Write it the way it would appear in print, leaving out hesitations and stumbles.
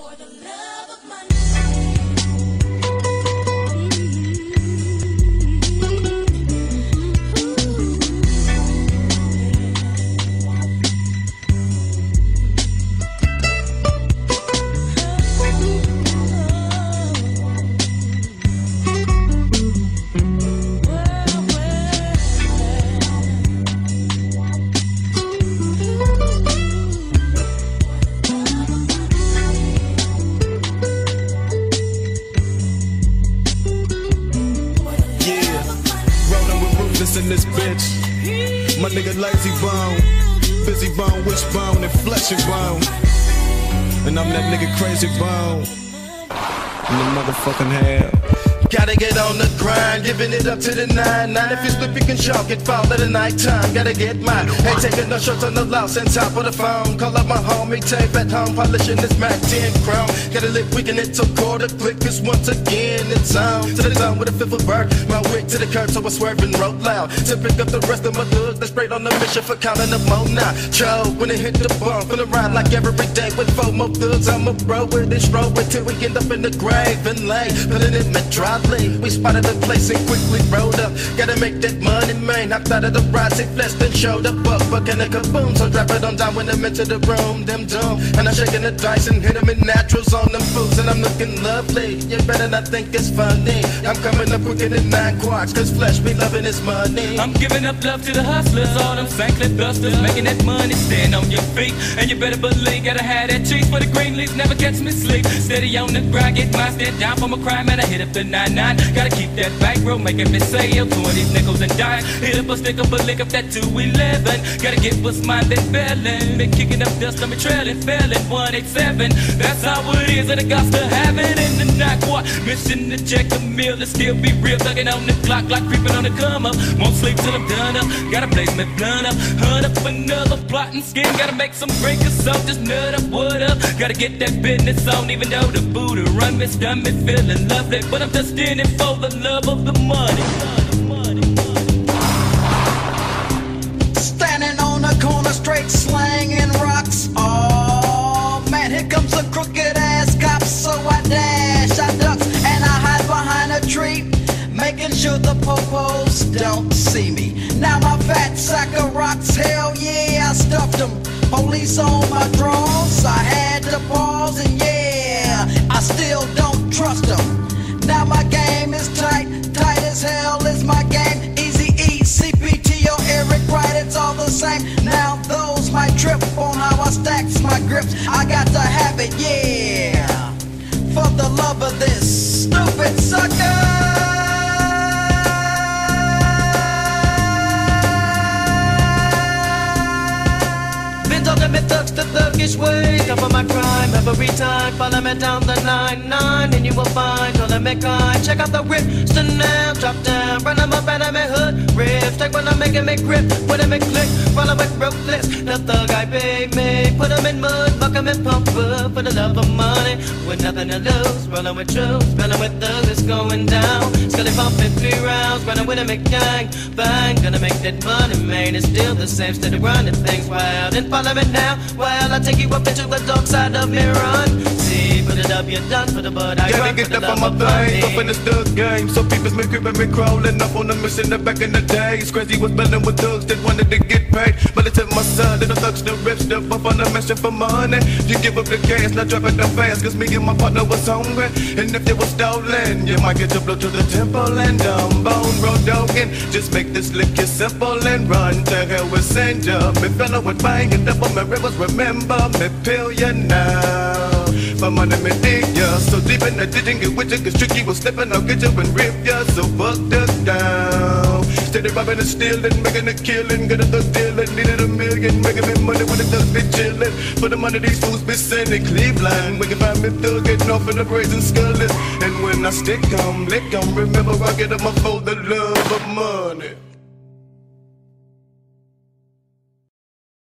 In this bitch, my nigga Lazy Bone, Busy Bone, Wishbone, and Flesh and Bone, and I'm that nigga Crazy Bone in the motherfucking hell. Gotta get on the grind, giving it up to the 9-9. If you slip, you can chalk it, fall at the night time. Gotta get mine, ain't taking no shots on the louse and top of the phone. Call up my homie, tape at home, polishing this Mac 10 chrome. Gotta live weekend, it took quarter click, cause once again it's on. To the zone with a fifth of bird, my wig to the curb, so I swerve and roll loud. To pick up the rest of my thugs, that's straight on the mission for counting up more now. Choke when it hit the bump, finna ride like every day with 4 more thugs. I'm a bro with it, stroll it till we end up in the grave and lay, putting it metro. We spotted the place and quickly rolled up. Gotta make that money, man. Hopped out of the ride, say flesh, then showed up. Bucking a kaboom, so drop it on down when I'm into the room. Them dumb, and I'm shaking the dice and hit them in naturals on them fools. And I'm looking lovely. You better not think it's funny. I'm coming up quicker than 9 quarts, cause flesh be loving his money. I'm giving up love to the hustlers, all them Franklin busters, making that money, stand on your feet. And you better believe, gotta have that cheese for the green leaves, never catch me sleep. Steady on the grind, get mine, stand down for my crime, and I hit up the 9-9. Gotta keep that bankroll, making me sale, 20 nickels and dimes. Hit up a stick up a lick up that 211. Gotta get what's mine, then failing. Been kicking up dust, I'm trailing, failing 187. That's how it is, and I got to have it in the night. What? Mission to check the meal, and still be real. Thugging on the clock, like creeping on the come up. Won't sleep till I'm done up. Gotta blaze me blunt up. Hunt up another plot and skin. Gotta make some drink or so, just nut up, what up? Gotta get that business on, even though the booty run me, done me feeling lovely. But I'm just in it for the love of the money. Standing on the corner straight slanging rocks. Oh man, here comes a crooked ass cop. So I dash, I duck, and I hide behind a tree, making sure the popos don't see me. Now my fat sack of rocks, hell yeah, I stuffed them. Police on my drawers, I had to pause, and yeah, I still don't trust them. Now my game is tight, tight as hell is my game. Easy E, CPT or Eric Wright, it's all the same. Now those might trip on how I stacks my grips. I got to have it, yeah, for the love of this stupid sucker. Talking me thugs the thuggish way, cover my crime every time. Follow me down the 9-9 and you will find all of me kind. Check out the rip, stand now, drop down, run them up and I'm hood riff. Take when I'm making me grip, when I'm click, follow it ruthless. The thug I paid me, put them in mud, buck them in pump up for the love of money. With nothing to lose, rolling with truth, spelling with thugs, it's going down. Scully pumping 3 rounds, running with a McGang, bang, gonna make that money, man. It's still the same, steady running things wild and follow me now. Well, I take you up into the dark side of me, run. See, put it up, you're done for the bud. I gotta get up on my thing, up in the stud game. So people's been creeping me crawling up on the mission back in the days. Crazy was spelling with thugs that wanted to get paid. But I tell my son that the thugs the rip step up on the mission for money. You give up the gas, not drop it the fast, cause me and my partner was hungry. And if they was stolen, you might get your blow to the temple and dumb bone road dogging. Just make this lick it simple and run to hell with St. John. Me fellow with bang and double my rivers, remember me pill you now. My money me dig ya, so deep in the ditching get with ya, cause tricky was slipping, I'll get you and rip ya, so fuck us down. Steady robbing and stealing, making a killing, got a thug dealing, needed $1 million, making me money when the thugs be chillin'. For the money these fools be sending Cleveland, we can find me thug getting off in the brazen skullless. And when I stick 'em, lick 'em, remember I get 'em up for the love of money.